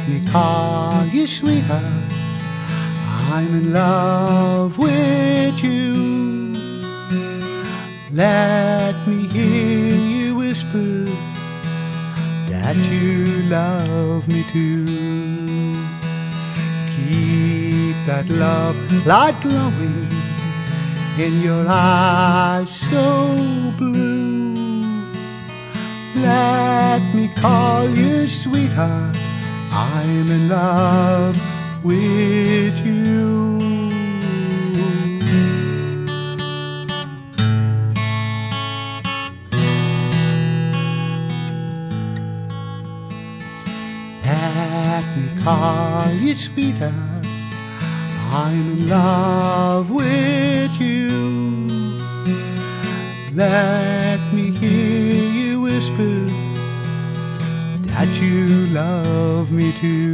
me call you sweetheart, I'm in love with you. Let me hear you whisper that you love me too. Keep that love light glowing in your eyes so blue. Let me call you sweetheart, I'm in love with you. Let me call you sweetheart, I'm in love with you. Let me hear you whisper that you love me too.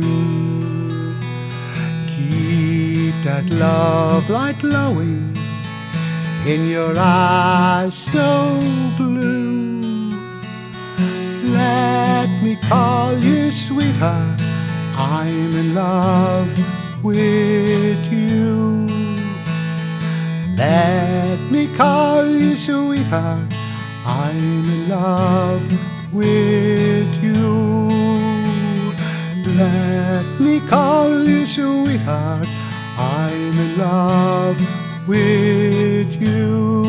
Keep that love light glowing in your eyes so blue. Let me call you sweetheart, I'm in love with you. Let me call you sweetheart, I'm in love with you. Let me call you sweetheart, I'm in love with you.